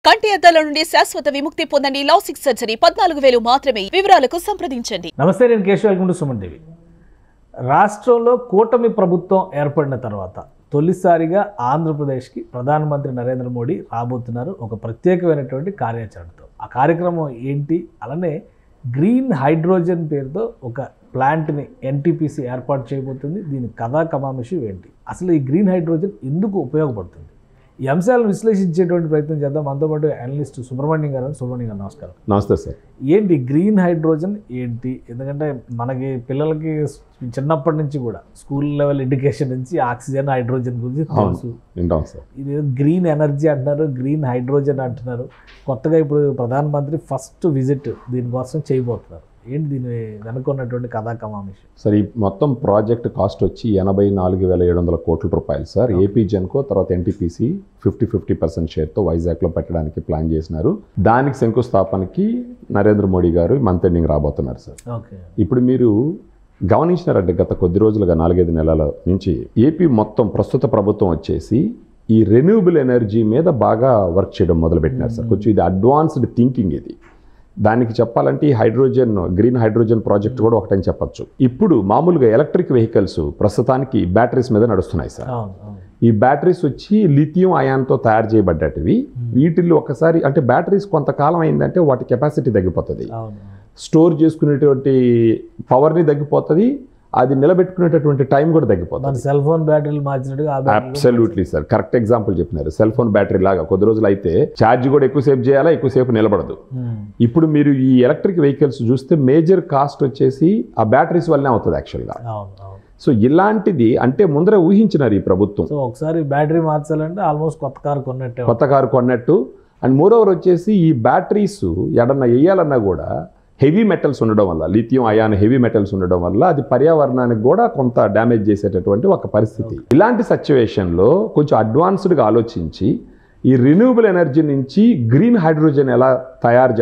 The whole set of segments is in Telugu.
కంటి అద్దాల నుండి శాశ్వత విముక్తి పొందండి. లాసిక్ సర్జరీ 14,000 మాత్రమే. వివరాలకు సంప్రదించండి. నమస్తే, నేను Keshav. Welcome to Suman TV. రాష్ట్రంలో కూటమి ప్రభుత్వం ఏర్పడిన తర్వాత తొలిసారిగా ఆంధ్రప్రదేశ్కి ప్రధానమంత్రి నరేంద్ర మోడీ రాబోతున్నారు ఒక ప్రత్యేకమైనటువంటి కార్యాచరణతో. ఆ కార్యక్రమం ఏంటి? అలానే గ్రీన్ హైడ్రోజన్ పేరుతో ఒక ప్లాంట్ని ఎన్టీపీసీ ఏర్పాటు చేయబోతుంది. దీని కథా కమామిషి ఏంటి? అసలు ఈ గ్రీన్ హైడ్రోజన్ ఎందుకు ఉపయోగపడుతుంది? ఈ అంశాలను విశ్లేషించేటువంటి ప్రయత్నం చేద్దాం. మనతో పాటు అనలిస్ట్ సుబ్రహ్మణ్యం గారు. సుబ్రహ్మణ్యం గారు నమస్కారం. నమస్తే సార్. ఏంటి గ్రీన్ హైడ్రోజన్ ఏంటి? ఎందుకంటే మనకి పిల్లలకి చిన్నప్పటి నుంచి కూడా స్కూల్ లెవెల్ ఎడ్యుకేషన్ నుంచి ఆక్సిజన్, హైడ్రోజన్ గురించి తెలుసు. ఇది గ్రీన్ ఎనర్జీ అంటున్నారు, గ్రీన్ హైడ్రోజన్ అంటున్నారు. కొత్తగా ఇప్పుడు ప్రధానమంత్రి ఫస్ట్ విజిట్ దీనికోసం చేయబోతున్నారు. ఏంటి దీని వెనుకున్నటువంటి కథా కమామిషి? సార్, ఈ మొత్తం ప్రాజెక్ట్ కాస్ట్ వచ్చి 84,700 కోట్ల రూపాయలు సార్. ఏపీ జెన్కో తర్వాత ఎన్టీపీసీ 50% షేర్తో వైజాగ్లో పెట్టడానికి ప్లాన్ చేసినారు. దానికి శంకుస్థాపనకి నరేంద్ర మోడీ గారు మంత్ ఎండింగ్ రాబోతున్నారు సార్. ఇప్పుడు మీరు గమనించినారంటే గత కొద్ది రోజులుగా 4-5 నెలల నుంచి ఏపీ మొత్తం ప్రస్తుత ప్రభుత్వం వచ్చేసి ఈ రెన్యూబుల్ ఎనర్జీ మీద బాగా వర్క్ చేయడం మొదలుపెట్టినారు సార్. కొంచెం ఇది అడ్వాన్స్డ్ థింకింగ్ ఇది. దానికి చెప్పాలంటే ఈ హైడ్రోజన్, గ్రీన్ హైడ్రోజన్ ప్రాజెక్ట్ కూడా ఒకటని చెప్పచ్చు. ఇప్పుడు మామూలుగా ఎలక్ట్రిక్ వెహికల్స్ ప్రస్తుతానికి బ్యాటరీస్ మీద నడుస్తున్నాయి సార్. ఈ బ్యాటరీస్ వచ్చి లిథియం అయాన్తో తయారు చేయబడ్డటివి. వీటిల్లో ఒకసారి అంటే బ్యాటరీస్ కొంతకాలం అయిందంటే వాటి కెపాసిటీ తగ్గిపోతుంది, స్టోర్ చేసుకునేటువంటి పవర్ని తగ్గిపోతుంది, అది నిలబెట్టుకునేటటువంటి టైం కూడా తగ్గిపోతుంది. సెల్ ఫోన్ బ్యాటరీలు మార్చినట్టుగా. అబ్సల్యూట్లీ సార్, కరెక్ట్ ఎగ్జాంపుల్ చెప్పినారు. సెల్ ఫోన్ బ్యాటరీ లాగా కొద్ది రోజులు అయితే ఛార్జ్ కూడా ఎక్కువసేపు చేయాలా, ఎక్కువసేపు నిలబడదు. ఇప్పుడు మీరు ఈ ఎలక్ట్రిక్ వెహికల్స్ చూస్తే మేజర్ కాస్ట్ వచ్చేసి ఆ బ్యాటరీస్ వల్లనే అవుతుంది యాక్చువల్గా. సో ఇలాంటిది అంటే ముందరే ఊహించినారు ఈ ప్రభుత్వం. సో ఒకసారి బ్యాటరీ మార్చాలంటే ఆల్మోస్ట్ కొత్త కారు కొన్నట్టు. అండ్ మోరోవర్ వచ్చేసి ఈ బ్యాటరీస్ ఎడన్నా వేయాలన్నా కూడా హెవీ మెటల్స్ ఉండడం వల్ల, లిథియం అయాన్ హెవీ మెటల్స్ ఉండడం వల్ల అది పర్యావరణానికి కూడా కొంత డ్యామేజ్ చేసేటటువంటి ఒక పరిస్థితి. ఇలాంటి సిచ్యువేషన్లో కొంచెం అడ్వాన్స్డ్గా ఆలోచించి ఈ రిన్యూవబుల్ ఎనర్జీ నుంచి గ్రీన్ హైడ్రోజన్ ఎలా తయారు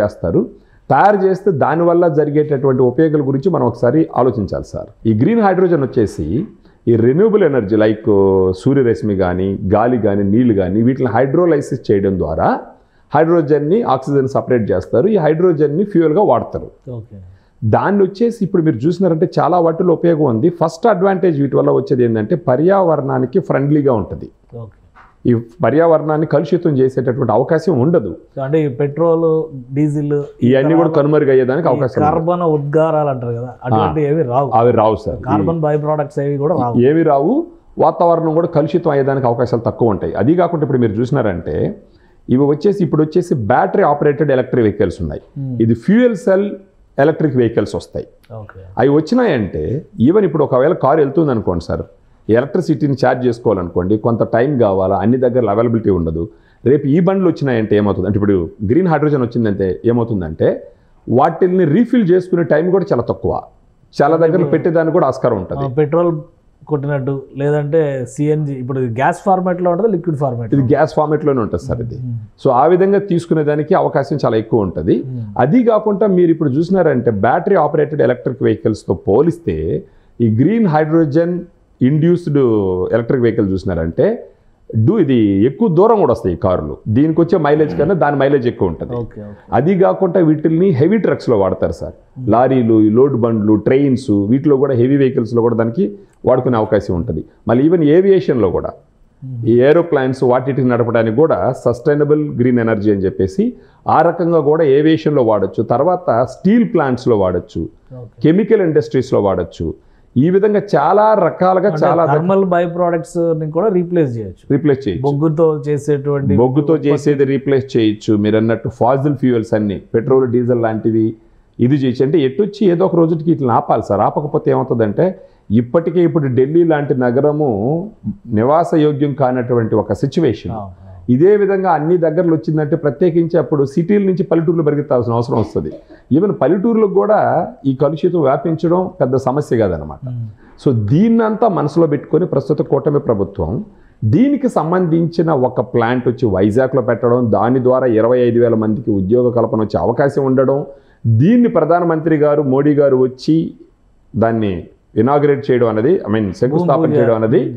చేస్తే దానివల్ల జరిగేటటువంటి ఉపయోగాల గురించి మనం ఒకసారి ఆలోచించాలి సార్. ఈ గ్రీన్ హైడ్రోజన్ వచ్చేసి ఈ రెన్యూవబుల్ ఎనర్జీ లైక్ సూర్యరశ్మి కానీ, గాలి కానీ, నీళ్లు కానీ వీటిని హైడ్రోలైసిస్ చేయడం ద్వారా హైడ్రోజన్ని, ఆక్సిజన్ సపరేట్ చేస్తారు. ఈ హైడ్రోజన్ని ఫ్యూయల్గా వాడతారు. దాన్ని వచ్చేసి ఇప్పుడు మీరు చూసినారంటే చాలా వాటిలో ఉపయోగం ఉంది. ఫస్ట్ అడ్వాంటేజ్ వీటి వల్ల వచ్చేది ఏంటంటే పర్యావరణానికి ఫ్రెండ్లీగా ఉంటుంది. ఈ పర్యావరణాన్ని కలుషితం చేసేటటువంటి అవకాశం ఉండదు. అంటే ఈ పెట్రోల్, డీజిల్ ఇవన్నీ కూడా కనుమరుగయ్యేదానికి అవకాశం. కార్బన్ ఉద్గారాలు అంటారు కదా, అటువంటి అవి రావు సార్. కార్బన్ బై ప్రొడక్ట్స్ ఏవి రావు. వాతావరణం కూడా కలుషితం అయ్యేదానికి అవకాశాలు తక్కువ ఉంటాయి. అది కాకుండా ఇప్పుడు మీరు చూసినారంటే ఇప్పుడు వచ్చేసి బ్యాటరీ ఆపరేటెడ్ ఎలక్ట్రిక్ వెహికల్స్ ఉన్నాయి. ఇది ఫ్యూయల్ సెల్ ఎలక్ట్రిక్ వెహికల్స్ వస్తాయి. అవి వచ్చినాయంటే ఈవెన్ ఇప్పుడు ఒకవేళ కారు వెళ్తుంది అనుకోండి సార్, ఎలక్ట్రిసిటీని ఛార్జ్ చేసుకోవాలనుకోండి, కొంత టైం కావాలా, అన్ని దగ్గర అవైలబిలిటీ ఉండదు. రేపు ఈ బండ్లు వచ్చినాయంటే ఏమవుతుంది అంటే ఇప్పుడు గ్రీన్ హైడ్రోజన్ వచ్చిందంటే ఏమవుతుందంటే వాటిని రీఫిల్ చేసుకునే టైం కూడా చాలా తక్కువ. చాలా దగ్గర పెట్టేదానికి కూడా ఆస్కారం ఉంటుంది. పెట్రోల్ కొట్టినట్టు, లేదంటే సిఎన్జి. ఇప్పుడు గ్యాస్ ఫార్మాట్లో ఉంటుంది, లిక్విడ్ ఫార్మాట్. ఇది గ్యాస్ ఫార్మాట్లోనే ఉంటుంది సార్ ఇది. సో ఆ విధంగా తీసుకునేదానికి అవకాశం చాలా ఎక్కువ ఉంటుంది. అది కాకుండా మీరు ఇప్పుడు చూసినారంటే బ్యాటరీ ఆపరేటెడ్ ఎలక్ట్రిక్ వెహికల్స్తో పోలిస్తే ఈ green hydrogen induced electric vehicle చూసినారంటే ఇది ఎక్కువ దూరం కూడా వస్తాయి ఈ కార్లు. దీనికి వచ్చే మైలేజ్ కన్నా దాని మైలేజ్ ఎక్కువ ఉంటుంది. అది కాకుండా వీటిని హెవీ ట్రక్స్లో వాడతారు సార్. లారీలు, లోడ్ బండ్లు, ట్రైన్స్ వీటిలో కూడా హెవీ వెహికల్స్లో కూడా దానికి వాడుకునే అవకాశం ఉంటుంది. మళ్ళీ ఈవెన్ ఏవియేషన్లో కూడా ఈ ఏరోప్లైన్స్ వాటిని నడపడానికి కూడా సస్టైనబుల్ గ్రీన్ ఎనర్జీ అని చెప్పేసి ఆ రకంగా కూడా ఏవియేషన్లో వాడచ్చు. తర్వాత స్టీల్ ప్లాంట్స్లో వాడచ్చు, కెమికల్ ఇండస్ట్రీస్లో వాడచ్చు. ఈ విధంగా చాలా రకాలుగా చాలా థర్మల్ బై ప్రొడక్ట్స్ కూడా రీప్లేస్ చేయొచ్చు. బొగ్గుతో చేసేది రీప్లేస్ చేయొచ్చు. మీరు అన్నట్టు ఫాజిల్ ఫ్యూయల్స్ అన్ని, పెట్రోల్, డీజిల్ లాంటివి ఇది చేయొచ్చు. అంటే ఎట్టొచ్చి ఏదో ఒక రోజుకి ఇట్లా ఆపాలి సార్. ఆపకపోతే ఏమవుతుందంటే ఇప్పటికే ఇప్పుడు ఢిల్లీ లాంటి నగరము నివాస యోగ్యం కానటువంటి ఒక సిచ్యువేషన్. ఇదే విధంగా అన్ని దగ్గరలు వచ్చిందంటే ప్రత్యేకించి అప్పుడు సిటీల నుంచి పల్లెటూర్లు పరిగెత్తాల్సిన అవసరం వస్తుంది. ఈవెన్ పల్లెటూర్లకు కూడా ఈ కలుషితం వ్యాపించడం పెద్ద సమస్య కాదనమాట. సో దీన్నంతా మనసులో పెట్టుకొని ప్రస్తుత కూటమి ప్రభుత్వం దీనికి సంబంధించిన ఒక ప్లాంట్ వచ్చి వైజాగ్లో పెట్టడం, దాని ద్వారా 25,000 మందికి ఉద్యోగ కల్పన వచ్చే అవకాశం ఉండడం, దీన్ని ప్రధానమంత్రి గారు మోడీ గారు వచ్చి దాన్ని ఇనాగ్రేట్ చేయడం అనేది, శంకుస్థాపన చేయడం అనేది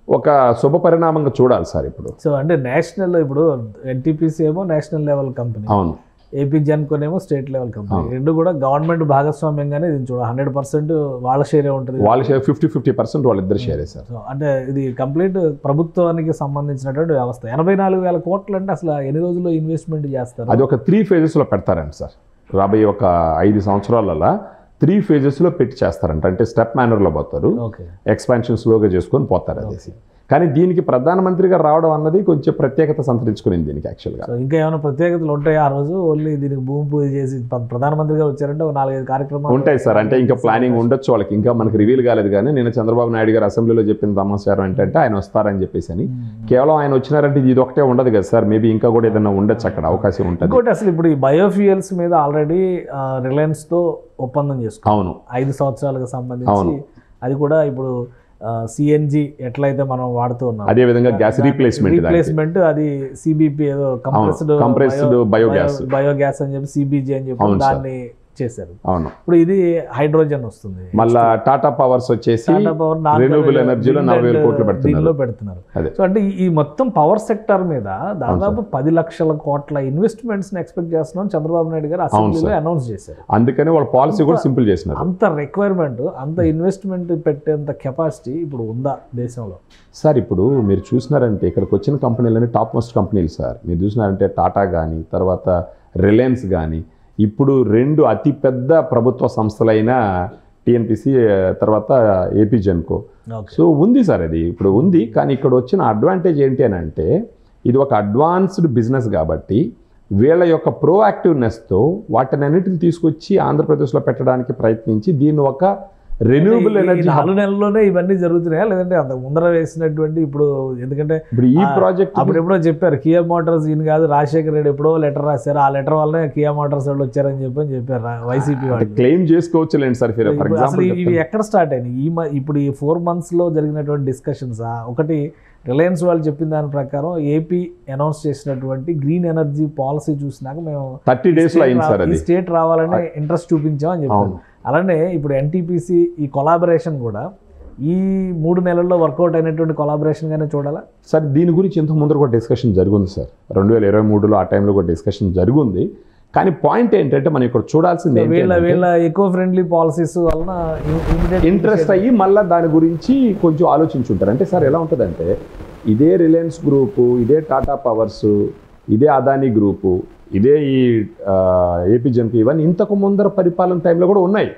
ఒక శుభ పరిణామంగా చూడాలి సార్ ఇప్పుడు. సో అంటే నేషనల్, ఇప్పుడు ఎన్టీపీసీ ఏమో నేషనల్ లెవెల్ కంపెనీ, అవును, ఏపీ జెన్కోనేమో స్టేట్ లెవెల్ కంపెనీ, రెండు కూడా గవర్నమెంట్ భాగస్వామ్యంగానే ఇది చూడ 100% వాళ్ళ షేరే ఉంటుంది. వాళ్ళ షేర్ 50% వాళ్ళిద్దరు షేరే సార్. సో అంటే ఇది కంప్లీట్ ప్రభుత్వానికి సంబంధించినటువంటి వ్యవస్థ. 84,000 కోట్లు అంటే అసలు ఎన్ని రోజుల్లో ఇన్వెస్ట్మెంట్ చేస్తారు? అది ఒక 3 phases పెడతారండి సార్. రాబోయే ఒక 5 సంవత్సరాలలో 3 phases పెట్టి చేస్తారంట. అంటే స్టెప్ మేనర్లో పోతారు, ఎక్స్పాన్షన్ స్లోగా చేసుకొని పోతారు అదేసి. కానీ దీనికి ప్రధానమంత్రి గారు రావడం అన్నది కొంచెం ప్రత్యేకత సంతరించుకునింది దీనికి యాక్చువల్గా. ఇంకా ఏమైనా ప్రత్యేకతలు ఉంటాయి ఆ రోజు? ఓన్లీ దీనికి భూమి పూజ చేసి ప్రధానమంత్రి గారు వచ్చారంటే 4-5 కార్యక్రమాలు ఉంటాయి సార్. అంటే ఇంకా ప్లానింగ్ ఉండొచ్చు వాళ్ళకి, ఇంకా మనకి రివీల్ కాలేదు. కానీ నేను చంద్రబాబు నాయుడు గారు అసెంబ్లీలో చెప్పిన సమాచారం ఏంటంటే ఆయన వస్తారని చెప్పేసి అని. కేవలం ఆయన వచ్చినారంటే ఇది ఒకటే ఉండదు కదా సార్, మేబీ ఇంకా కూడా ఏదైనా ఉండొచ్చు అక్కడ, అవకాశం ఉంటుంది. ఇంకోటి అసలు ఇప్పుడు ఈ బయోఫ్యూయల్స్ మీద ఆల్రెడీ రిలయన్స్తో ఒప్పందం చేసుకున్నాం. అవును, 5 సంవత్సరాలకు సంబంధించి. అది కూడా ఇప్పుడు సిఎన్జి ఎట్లయితే మనం వాడుతూ ఉన్నాం, అదే విధంగా గ్యాస్ రీప్లేస్మెంట్ అది సిబిపి ఏదో కంప్రెస్డ్ బయోగ్యాస్ అని చెప్పి సిబిజి అని చెప్పి దాన్ని చేశారు. అవును, ఇప్పుడు ఇది హైడ్రోజన్ వస్తుంది. మళ్ళా టాటా పవర్స్ వచ్చేసి రెన్యూబుల్ ఎనర్జీలో 40,000 కోట్లు పెడుతున్నారు. సో అంటే ఈ మొత్తం పవర్ సెక్టర్ మీద దాదాపు 10 లక్షల కోట్ల ఇన్వెస్ట్మెంట్స్ ఎక్స్పెక్ట్ చేస్తున్నాం చంద్రబాబు నాయుడు గారు అసెంబ్లీలో అనౌన్స్ చేశారు. అందుకని వాళ్ళ పాలసీ కూడా సింపుల్ చేసినారు. అంత రిక్వైర్మెంట్, అంత ఇన్వెస్ట్మెంట్ పెట్టేంత కెపాసిటీ ఇప్పుడు ఉందా దేశంలో? సార్ ఇప్పుడు మీరు చూసినారంటే ఇక్కడికి వచ్చిన కంపెనీలన్నీ టాప్ మోస్ట్ కంపెనీలు సార్. మీరు చూసినారంటే టాటా కానీ, తర్వాత రిలయన్స్ కానీ, ఇప్పుడు 2 అతిపెద్ద ప్రభుత్వ సంస్థలైన టీఎన్పీసీ, తర్వాత ఏపీ జెన్కో. సో ఉంది సార్, అది ఇప్పుడు ఉంది. కానీ ఇక్కడ వచ్చిన అడ్వాంటేజ్ ఏంటి అని అంటే ఇది ఒక అడ్వాన్స్డ్ బిజినెస్ కాబట్టి వీళ్ళ యొక్క ప్రోయాక్టివ్నెస్తో వాటిని అన్నిటిని తీసుకొచ్చి ఆంధ్రప్రదేశ్లో పెట్టడానికి ప్రయత్నించి దీన్ని ఒక రెన్యూబుల్ ఎనర్జీ 4 నెలల్లోనే ఇవన్నీ జరుగుతున్నాయా లేదంటే అంత ముందర వేసినటువంటి? ఇప్పుడు ఎందుకంటే ఇప్పుడు ఈ ప్రాజెక్ట్ అప్పుడు ఎప్పుడో చెప్పారు కియా మోటార్స్ ఈయన కాదు, రాజశేఖర రెడ్డి ఎప్పుడో లెటర్ రాశారు, ఆ లెటర్ వల్లనే కియా మోటార్స్ వాళ్ళు వచ్చారని చెప్పారు వైసీపీ వాళ్ళు. క్లెయిమ్ చేసుకోవచ్చులేండి సార్. ఫర్ ఎగ్జాంపుల్ ఇవి ఎక్కడ స్టార్ట్ అయినాయి? ఇప్పుడు ఈ 4 monthsలో జరిగినటువంటి డిస్కషన్స్, ఒకటి రిలయన్స్ వాళ్ళు చెప్పిన దాని ప్రకారం ఏపీ అనౌన్స్ చేసినటువంటి గ్రీన్ ఎనర్జీ పాలసీ చూసినాక మేము 30 daysలో అయింది సార్, అది స్టేట్ రావాలని ఇంట్రెస్ట్ చూపించామని చెప్పారు. అలానే ఇప్పుడు ఎన్టీపీసీ ఈ కొలాబరేషన్ కూడా ఈ 3 నెలల్లో వర్కౌట్ అయినటువంటి కొలాబరేషన్గానే చూడాలా సార్? దీని గురించి ఇంతకు ముందర కూడా డిస్కషన్ జరిగింది సార్. 2023లో ఆ టైంలో కూడా డిస్కషన్ జరిగింది. కానీ పాయింట్ ఏంటంటే మనం ఇక్కడ చూడాల్సింది వీళ్ళ ఎకో ఫ్రెండ్లీ పాలసీస్ వలన ఇంట్రెస్ట్ అయ్యి మళ్ళీ దాని గురించి కొంచెం ఆలోచించుంటారు. అంటే సార్ ఎలా ఉంటుందంటే ఇదే రిలయన్స్ గ్రూపు, ఇదే టాటా పవర్స్, ఇదే అదానీ గ్రూపు, ఇదే ఈ ఏపీ జెన్కో, ఇవన్నీ ఇంతకు ముందర పరిపాలన టైంలో కూడా ఉన్నాయి.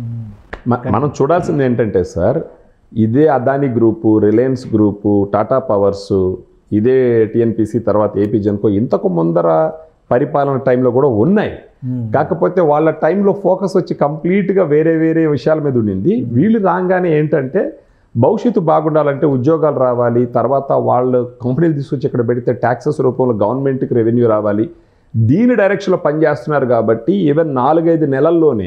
మనం చూడాల్సింది ఏంటంటే సార్ ఇదే Adani group, Reliance group, Tata powers, ఇదే టీఎన్పీసీ, తర్వాత ఏపీ జెన్కో ఇంతకు ముందర పరిపాలన టైంలో కూడా ఉన్నాయి. కాకపోతే వాళ్ళ టైంలో ఫోకస్ వచ్చి కంప్లీట్గా వేరే వేరే విషయాల మీద ఉండింది. వీళ్ళు రాగానే ఏంటంటే భవిష్యత్తు బాగుండాలంటే ఉద్యోగాలు రావాలి, తర్వాత వాళ్ళు కంపెనీలు తీసుకొచ్చి ఇక్కడ పెడితే ట్యాక్సెస్ రూపంలో గవర్నమెంట్కి రెవెన్యూ రావాలి, దీని డైరెక్షన్లో పనిచేస్తున్నారు. కాబట్టి ఈవెన్ 4-5 నెలల్లోనే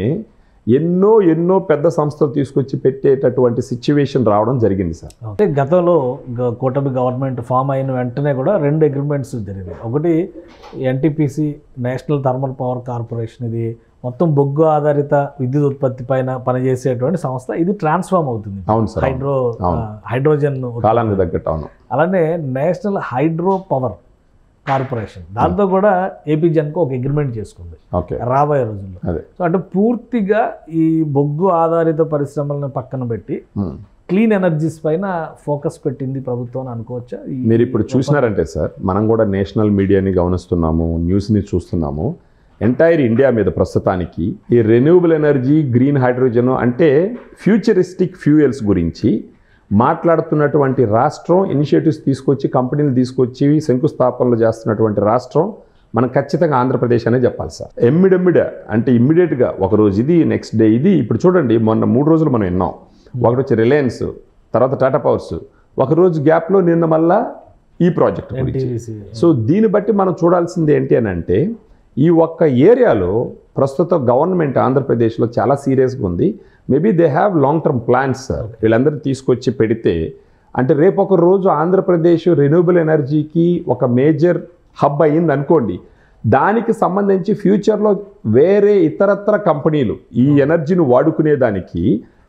ఎన్నో పెద్ద సంస్థలు తీసుకొచ్చి పెట్టేటటువంటి సిచ్యువేషన్ రావడం జరిగింది సార్. అంటే గతంలో కూటమి గవర్నమెంట్ ఫామ్ అయిన వెంటనే కూడా 2 అగ్రిమెంట్స్ జరిగాయి. ఒకటి NTPC, national thermal power corporation, ఇది మొత్తం బొగ్గు ఆధారిత విద్యుత్ ఉత్పత్తి పైన పనిచేసేటువంటి సంస్థ. ఇది ట్రాన్స్ఫార్మ్ అవుతుంది. అవును సార్, హైడ్రోజన్ కాలానికి తగ్గట్టు. అవును. అలానే నేషనల్ హైడ్రో పవర్ కార్పొరేషన్, దాంతో కూడా ఏపీ జెన్కో ఒక అగ్రిమెంట్ చేసుకుంది రాబోయే రోజుల్లో. సో అంటే పూర్తిగా ఈ బొగ్గు ఆధారిత పరిశ్రమలను పక్కన పెట్టి క్లీన్ ఎనర్జీస్ పైన ఫోకస్ పెట్టింది ప్రభుత్వం అని అనుకోవచ్చా? మీరు ఇప్పుడు చూసినారంటే సార్ మనం కూడా నేషనల్ మీడియాని గమనిస్తున్నాము, న్యూస్ని చూస్తున్నాము. ఎంటైర్ ఇండియా మీద ప్రస్తుతానికి ఈ రెన్యూబుల్ ఎనర్జీ, గ్రీన్ హైడ్రోజన్ అంటే ఫ్యూచరిస్టిక్ ఫ్యూయల్స్ గురించి మాట్లాడుతున్నటువంటి రాష్ట్రం, ఇనిషియేటివ్స్ తీసుకొచ్చి కంపెనీలు తీసుకొచ్చి శంకుస్థాపనలు చేస్తున్నటువంటి రాష్ట్రం మనం ఖచ్చితంగా ఆంధ్రప్రదేశ్ అనే చెప్పాలి సార్. అంటే ఇమ్మీడియట్గా ఒకరోజు ఇది, నెక్స్ట్ డే ఇది. ఇప్పుడు చూడండి మొన్న 3 రోజులు మనం విన్నాం. ఒకటి వచ్చి రిలయన్స్, తర్వాత టాటా పవర్స్, ఒకరోజు గ్యాప్లో నిన్న మళ్ళా ఈ ప్రాజెక్ట్ గురించి. సో దీన్ని బట్టి మనం చూడాల్సింది ఏంటి అని అంటే ఈ ఒక్క ఏరియాలో ప్రస్తుత గవర్నమెంట్ ఆంధ్రప్రదేశ్లో చాలా సీరియస్గా ఉంది. Maybe they have long term plans sir. వీళ్ళందరూ తీసుకొచ్చి పెడితే అంటే రేపు ఒక రోజు ఆంధ్రప్రదేశ్ రెన్యూబుల్ ఎనర్జీకి ఒక మేజర్ హబ్ అయ్యింది అనుకోండి, దానికి సంబంధించి ఫ్యూచర్లో వేరే ఇతరత్ర కంపెనీలు ఈ ఎనర్జీని వాడుకునేదానికి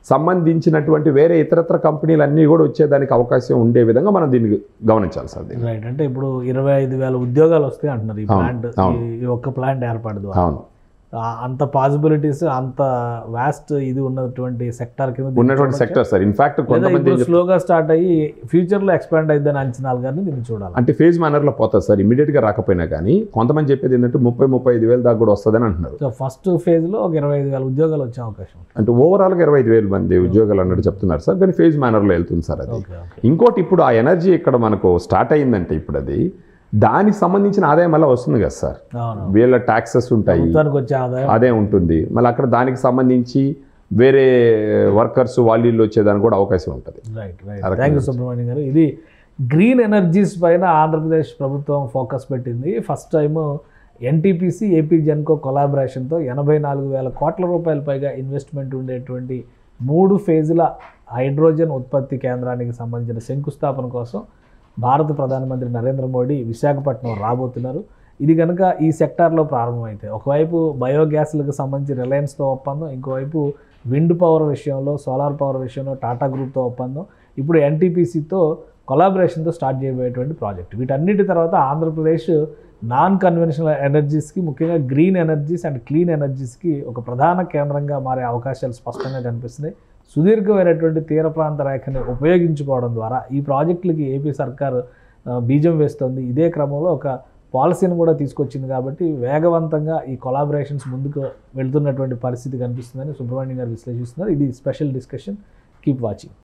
సంబంధించినటువంటి వేరే ఇతరత్ర కంపెనీలు అన్నీ కూడా వచ్చేదానికి అవకాశం ఉండే విధంగా మనం దీన్ని గమనించాలి సార్. రైట్, అంటే ఇప్పుడు 25,000 ఉద్యోగాలు వస్తాయి అంటున్నారు ఈ ప్లాంట్, ఈ ఒక్క ప్లాంట్ ఏర్పడదు. అవును, అంత పాసిబిలిటీస్, అంత వాస్ట్ ఇది ఉన్నటువంటి సెక్టార్ కింద ఉన్నటువంటి సెక్టర్ సార్. ఇన్ఫాక్ట్ కొంతమంది స్లోగా స్టార్ట్ అయ్యి ఫ్యూచర్ లో ఎక్స్పాండ్ అయిద్దని అంచనాలు కానీ దీన్ని చూడాలి. అంటే ఫేజ్ మేనర్లో పోతుంది సార్, ఇమీడియట్ గా రాకపోయినా కానీ. కొంతమంది చెప్పేది ఏంటంటే 30-35 వేలు దాకా కూడా వస్తుందని అంటున్నారు. సో ఫస్ట్ ఫేజ్ లో ఒక 25,000 ఉద్యోగాలు వచ్చే అవకాశం, అంటే ఓవరాల్ గా 25,000 మంది ఉద్యోగాలు అన్నట్టు చెప్తున్నారు సార్. కానీ ఫేజ్ మేనర్లో వెళ్తుంది సార్ అది. ఇంకోటి, ఇప్పుడు ఆ ఎనర్జీ ఇక్కడ మనకు స్టార్ట్ అయిందంటే ఇప్పుడు అది దానికి సంబంధించిన ఆదాయం మళ్ళీ వస్తుంది కదా సార్. వీళ్ళ ట్యాక్సెస్ ఉంటాయి, అదే ఉంటుంది మళ్ళీ అక్కడ. దానికి సంబంధించి వేరే వర్కర్స్ వాళ్ళు వచ్చేదానికి కూడా అవకాశం ఉంటుంది. థ్యాంక్ యూ సుబ్రహ్మణ్యం గారు. ఇది గ్రీన్ ఎనర్జీస్ పైన ఆంధ్రప్రదేశ్ ప్రభుత్వం ఫోకస్ పెట్టింది. First time NTPC AP Genco కొలాబరేషన్తో 84,000 కోట్ల రూపాయల పైగా ఇన్వెస్ట్మెంట్ ఉండేటువంటి 3 ఫేజుల హైడ్రోజన్ ఉత్పత్తి కేంద్రానికి సంబంధించిన శంకుస్థాపన కోసం భారత ప్రధానమంత్రి నరేంద్ర మోడీ విశాఖపట్నం రాబోతున్నారు. ఇది కనుక ఈ సెక్టార్లో ప్రారంభమైతే, ఒకవైపు బయోగ్యాస్లకు సంబంధించి రిలయన్స్తో ఒప్పందం, ఇంకోవైపు విండ్ పవర్ విషయంలో, సోలార్ పవర్ విషయంలో టాటా గ్రూప్తో ఒప్పందం, ఇప్పుడు ఎన్టీపీసీతో కొలాబరేషన్తో స్టార్ట్ చేయబోయేటువంటి ప్రాజెక్ట్. వీటన్నిటి తర్వాత ఆంధ్రప్రదేశ్ నాన్ కన్వెన్షనల్ ఎనర్జీస్కి, ముఖ్యంగా గ్రీన్ ఎనర్జీస్ అండ్ క్లీన్ ఎనర్జీస్కి ఒక ప్రధాన కేంద్రంగా మారే అవకాశాలు స్పష్టంగా కనిపిస్తున్నాయి. సుదీర్ఘమైనటువంటి తీర ప్రాంత రేఖని ఉపయోగించుకోవడం ద్వారా ఈ ప్రాజెక్టులకి ఏపీ సర్కారు బీజం వేస్తుంది. ఇదే క్రమంలో ఒక పాలసీని కూడా తీసుకొచ్చింది కాబట్టి వేగవంతంగా ఈ కొలాబరేషన్స్ ముందుకు వెళ్తున్నటువంటి పరిస్థితి కనిపిస్తుందని సుబ్రహ్మణ్యం గారు విశ్లేషిస్తున్నారు. ఇది స్పెషల్ డిస్కషన్. Keep watching.